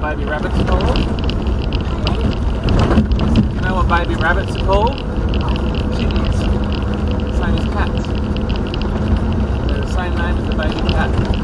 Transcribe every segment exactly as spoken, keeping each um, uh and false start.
baby rabbits are called? You know what baby rabbits are called? Kittens. Same as cats. They're the same name as the baby cat.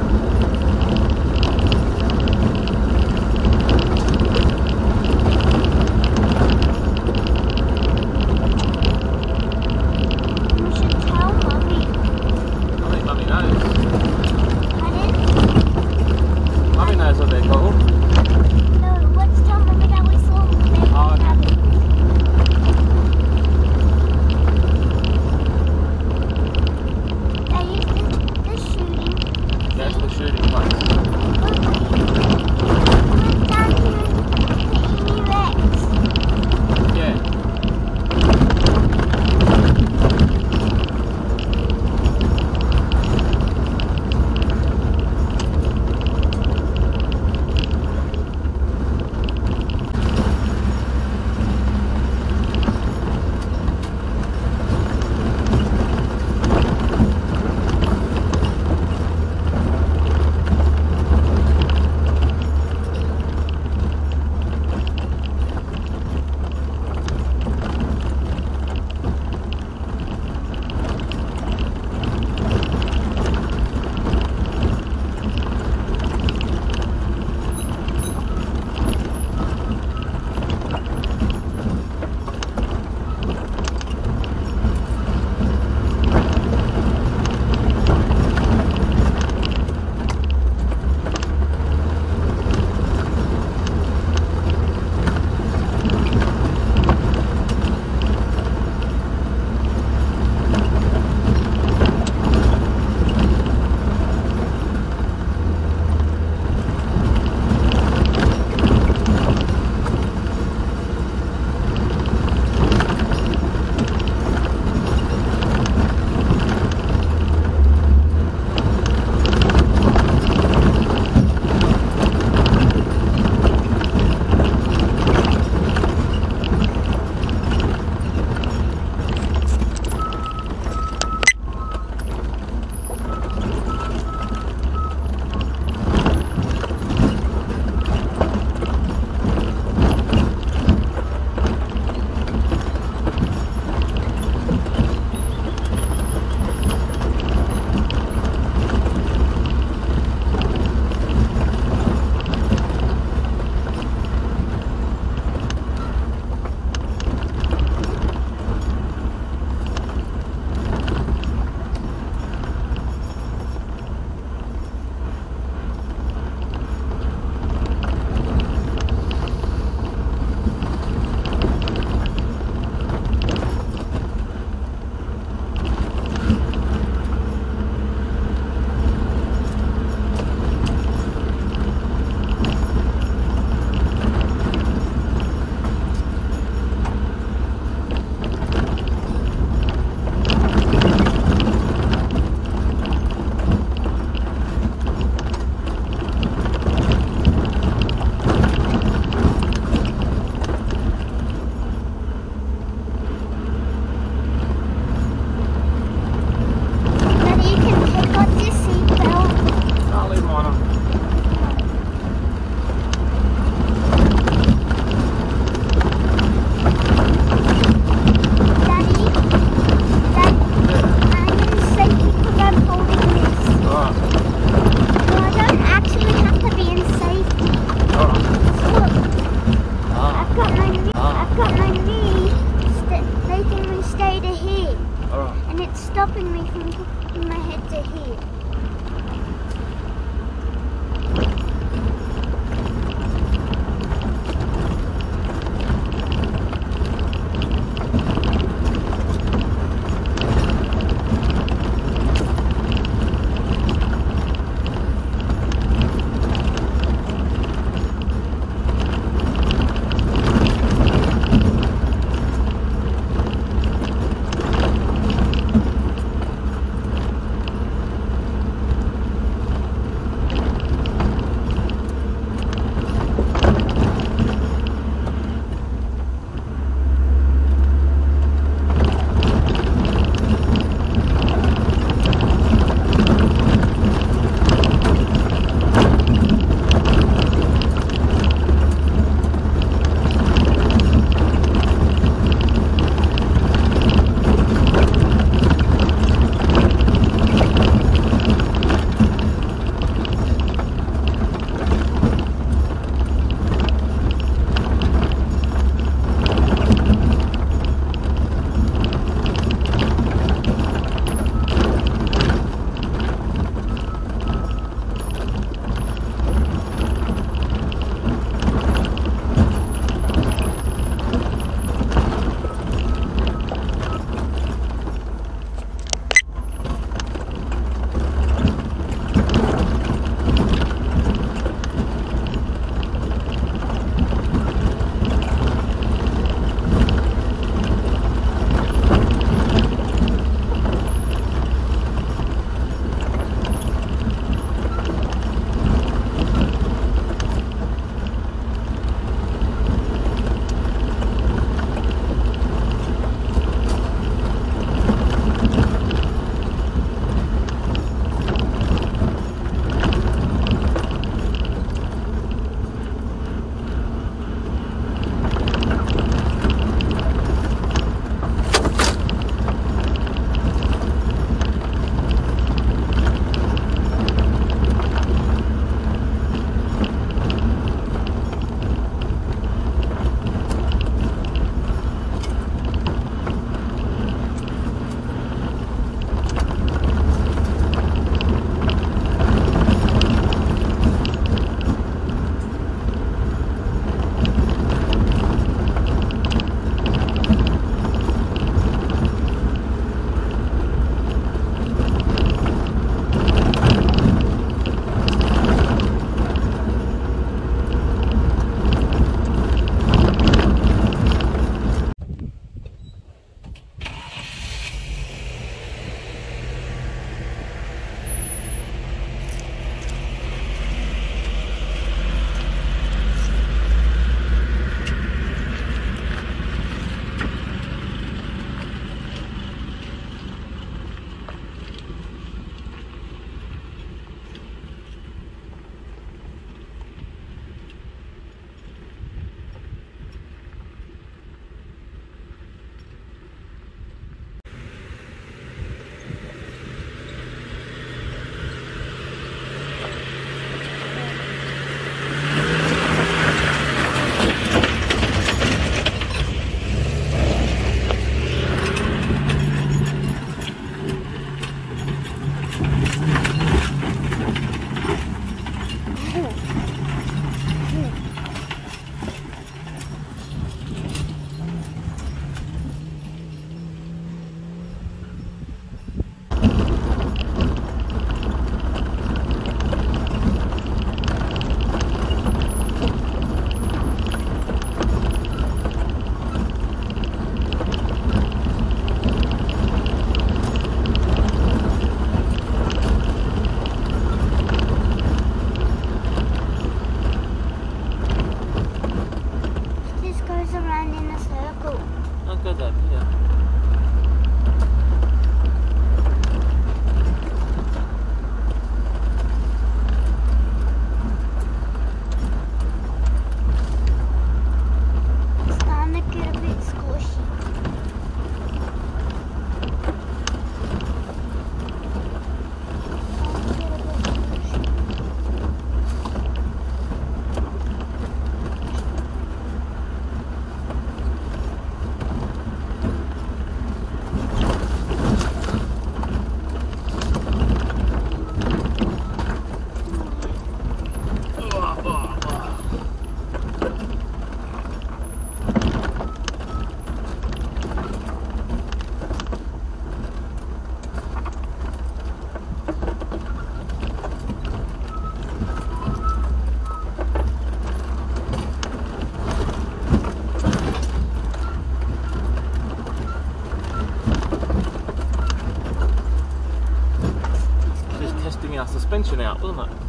tension out, wasn't it?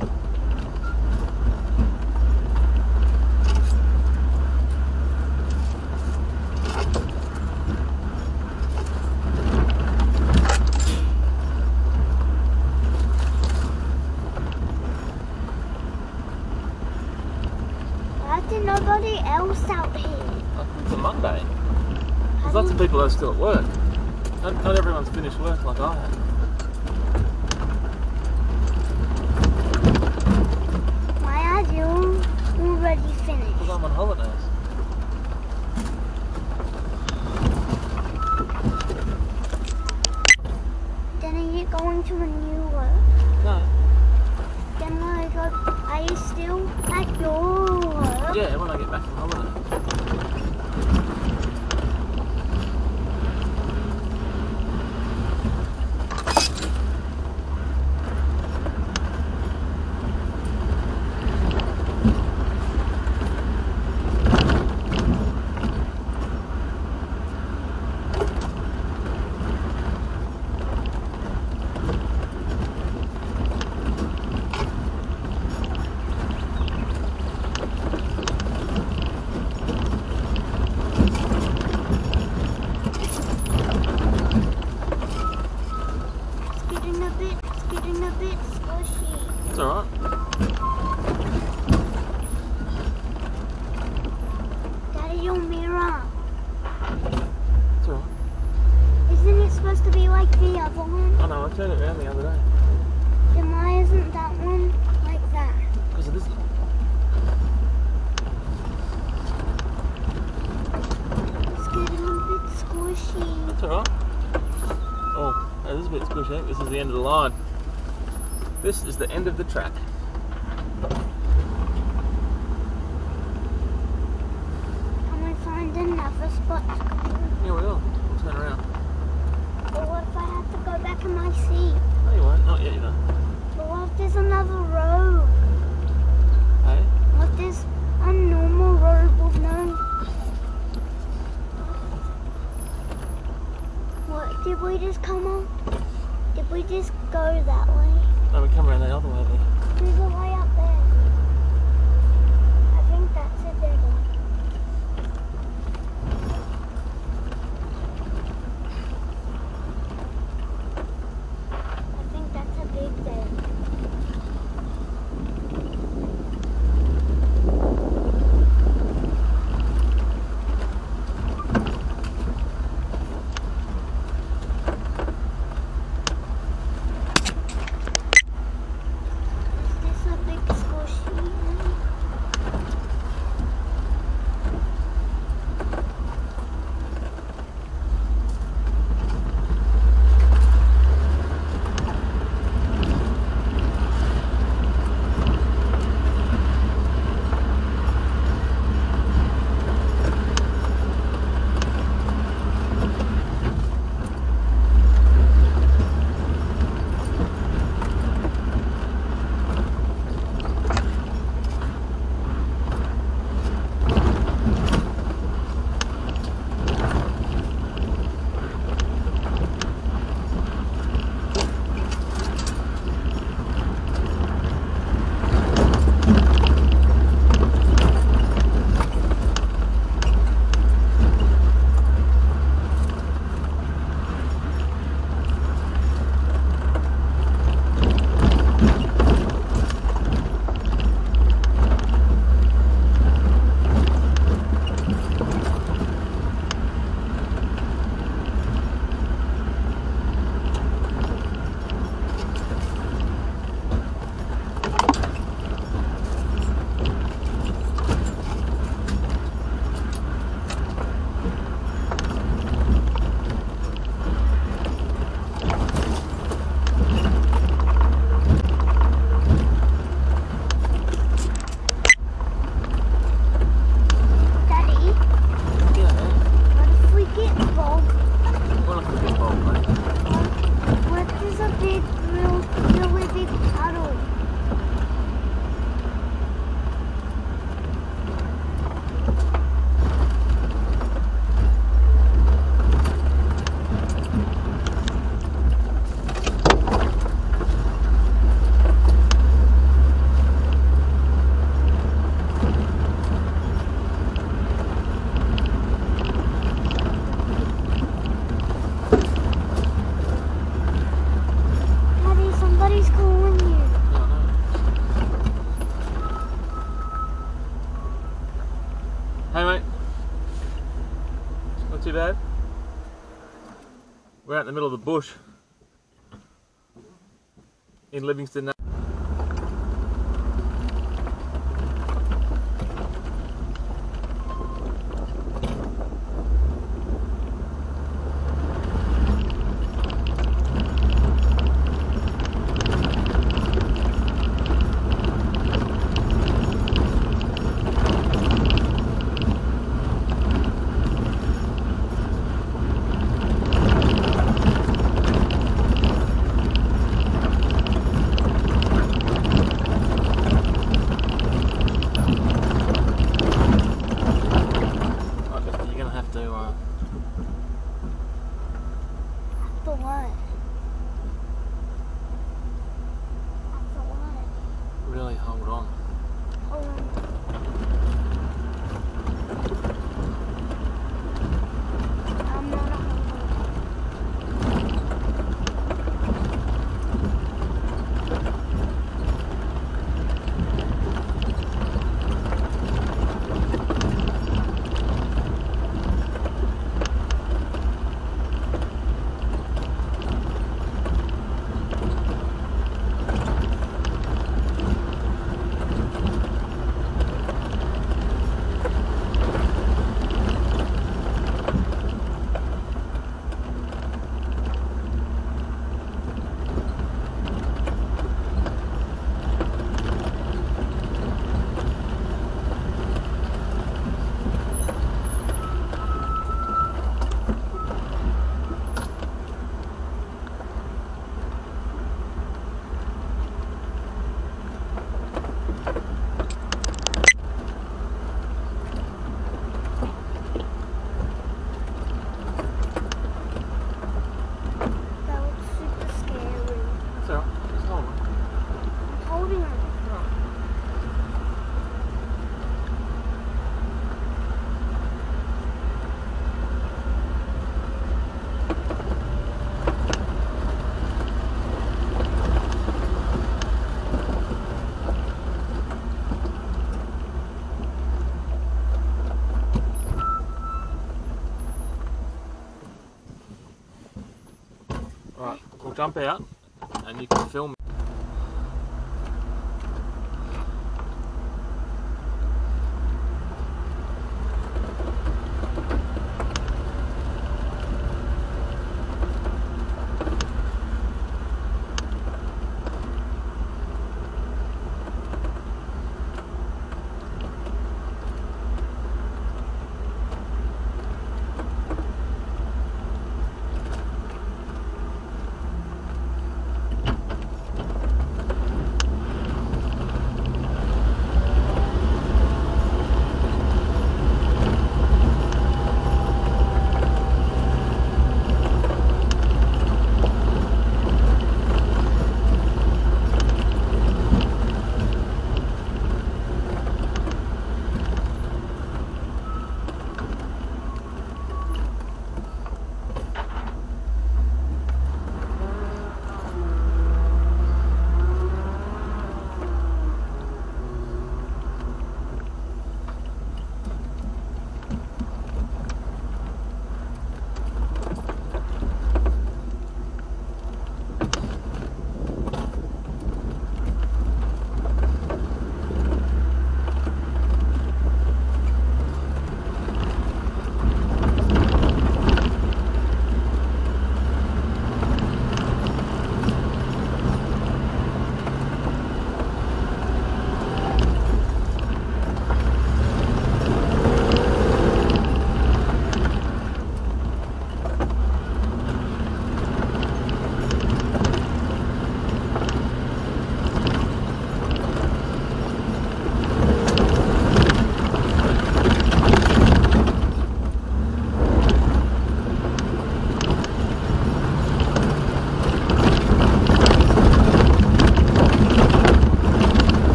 Why did nobody else out here? It's a Monday. There's lots of people that are still at work. Not, not everyone's finished work like I have. Why are you already finished? Because I'm on holidays. Then are you going to renew work? No. Then like, are you still at your work? Yeah, when I get back from holiday. It's alright. Daddy, your mirror. It's alright. Isn't it supposed to be like the other one? I know, I turned it around the other day. Then why isn't that one like that? Because it isn't. It's getting a bit squishy. That's alright. Oh, that is a bit squishy. This is the end of the line. This is the end of the track. Can we find another spot to go? Yeah, we will. We'll turn around. But what if I have to go back in my seat? No, you won't. Not yet, you know. But what if there's another road? Hey? What if there's a normal road with no... What, did we just come on? Did we just go that way? No, we come around the other way there. There's a way up there. I think that's a dead end. I think that's a big dead end. Is this a Hey mate. Not too bad. We're out in the middle of the bush in Livingston. For what? For what? Really hold on. Hold on. I'm not a Alright, we'll jump out and you can film.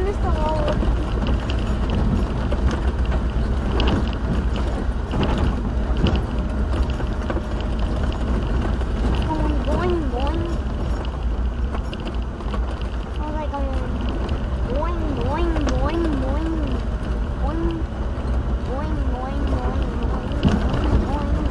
Mister Lord. Going boing boing. Oh, like going boing boing boing boing boing boing boing boing boing boing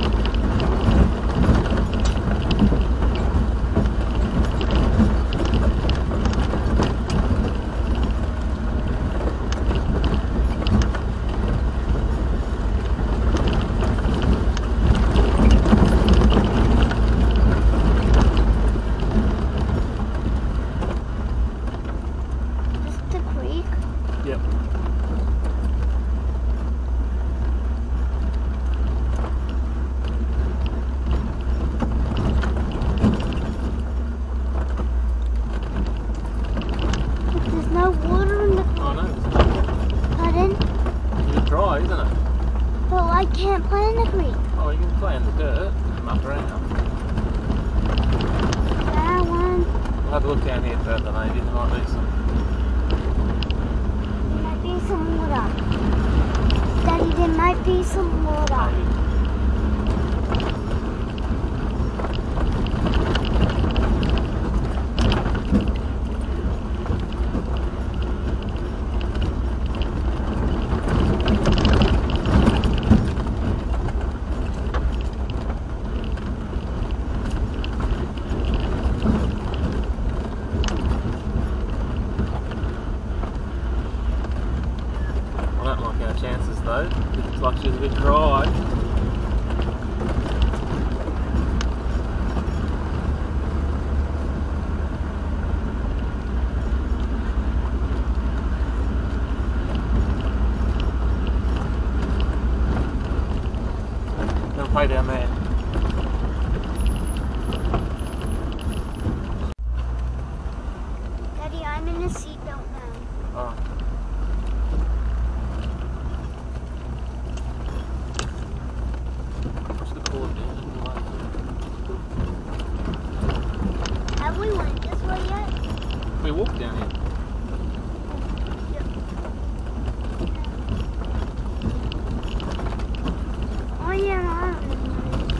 Just the creek. Yep. But there's no water in the Oh no, Pardon? it's dry, isn't it? But I can't play in the creek. Oh, you can play in the dirt and muck around. That one. We'll have a look down here further, maybe. There might be some. There might be some water. Daddy, there might be some water. Maybe. I don't like our chances though. It looks like she's a bit dry. Gonna play down there. Daddy, I'm in a seatbelt now. Oh. What's the cord down? Have we went this way yet? We walked down here. Oh yeah, I remember.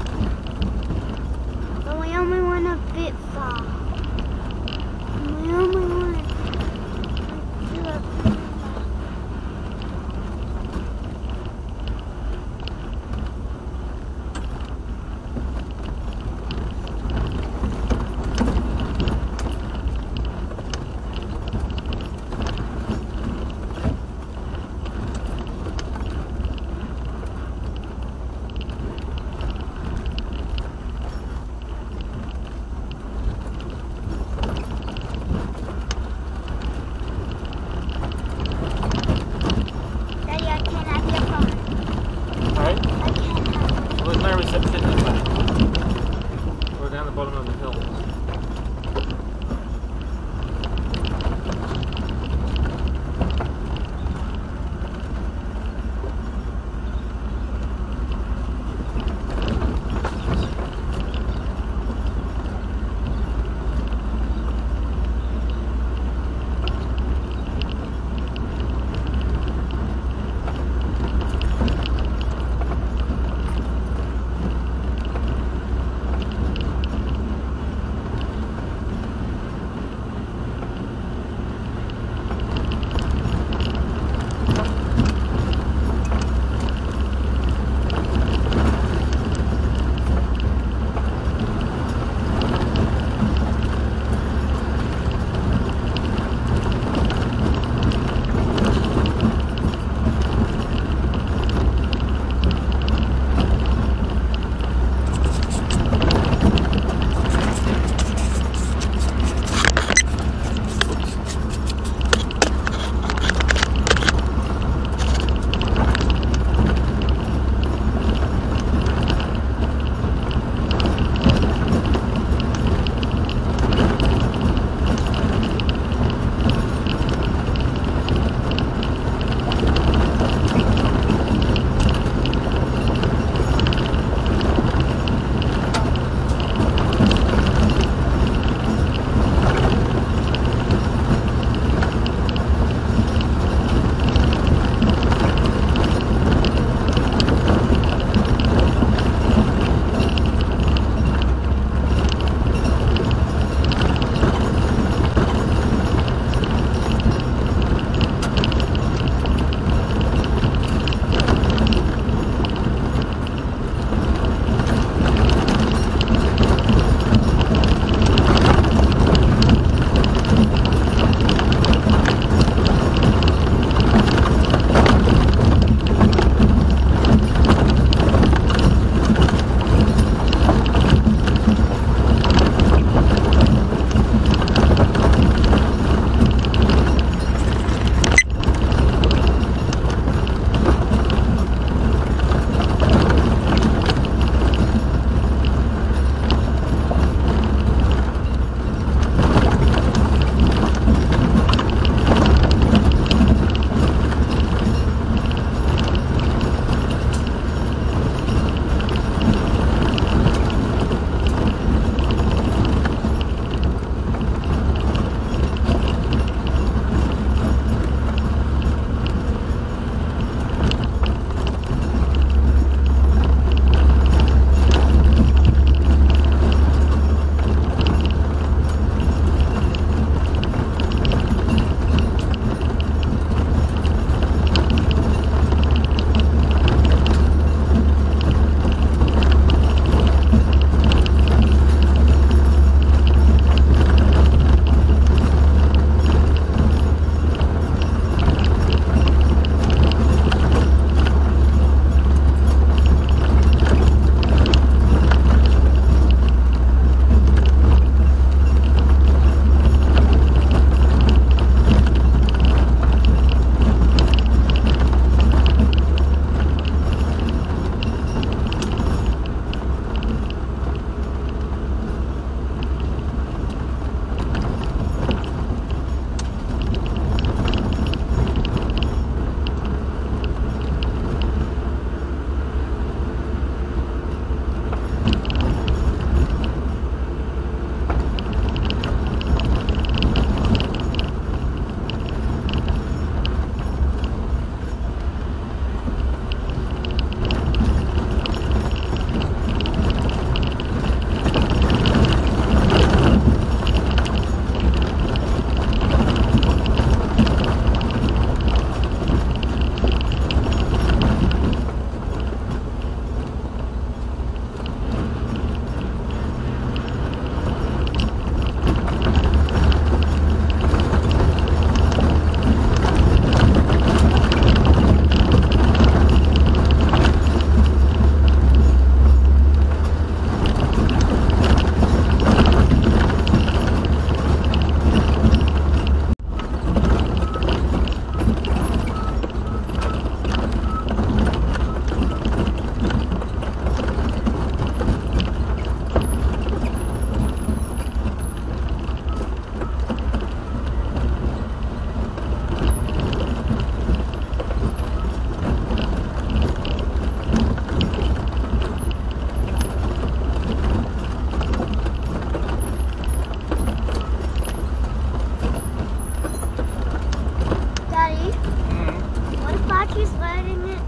he's letting it.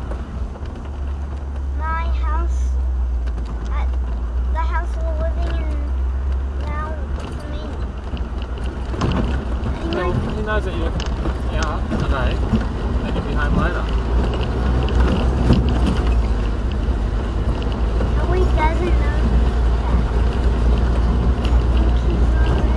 My house, at the house we're living in now for me. Well, Anyway, he knows that you're out today and you'll be home later. no, he doesn't know that. I think he's already.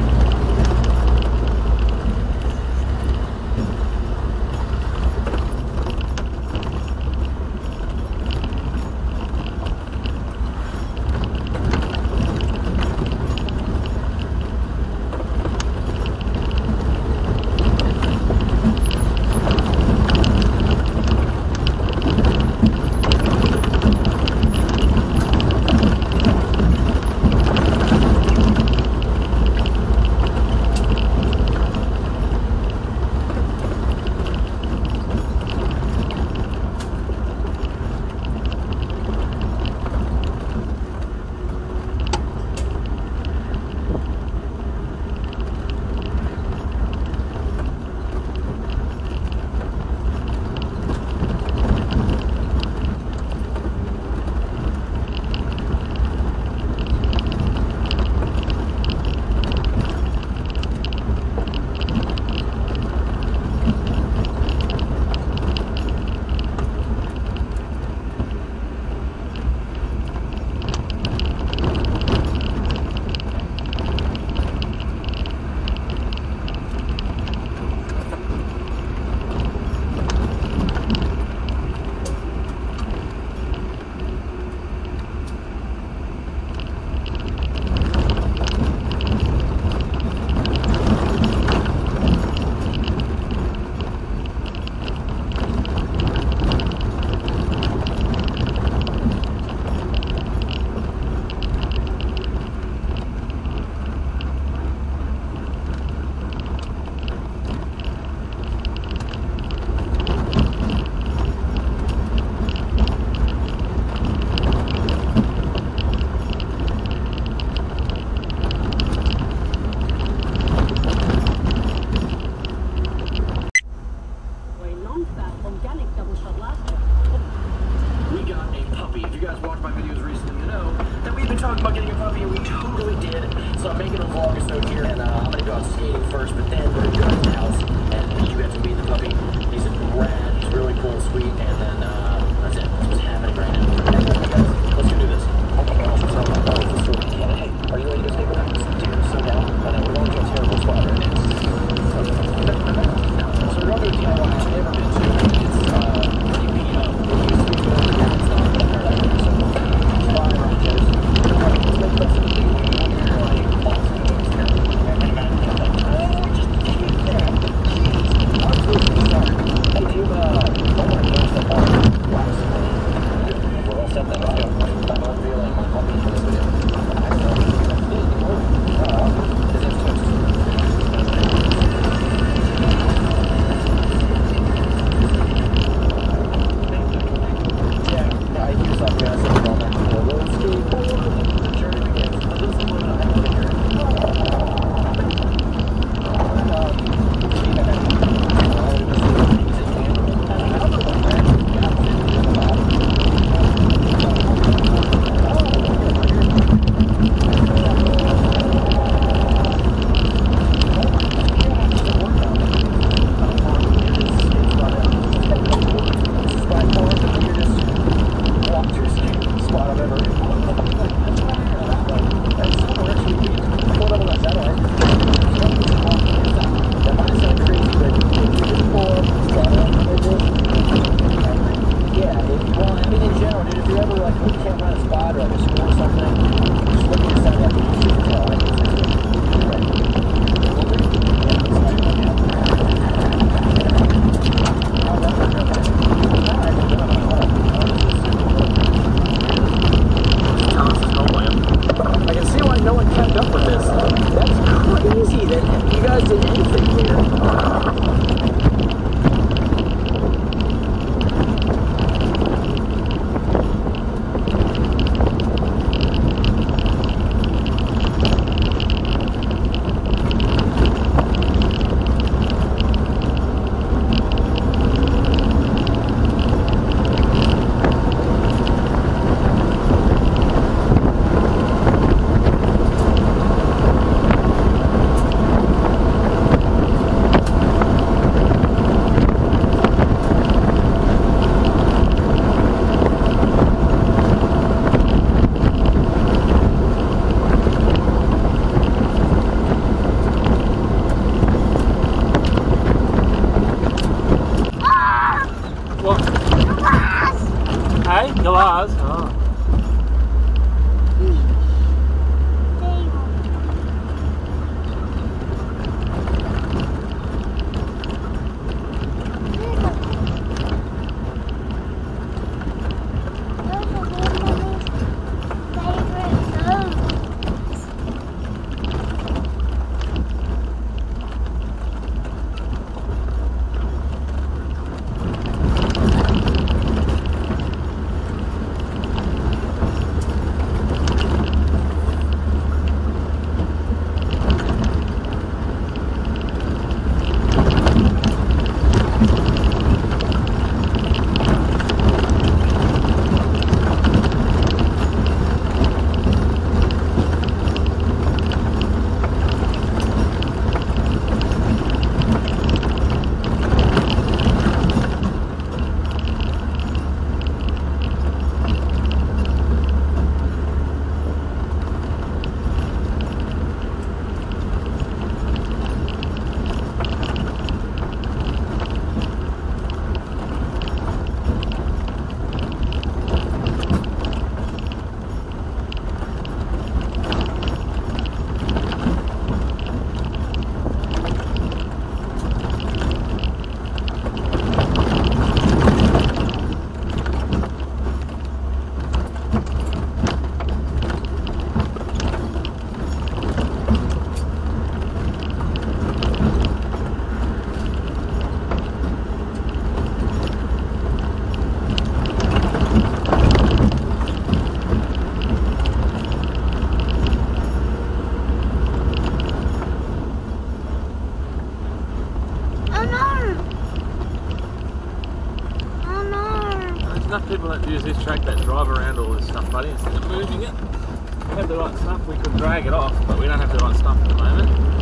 Galahs? Oh. Enough people that use this track that drive around all this stuff, buddy, instead of moving it. If we had the right stuff, we could drag it off, but we don't have the right stuff at the moment.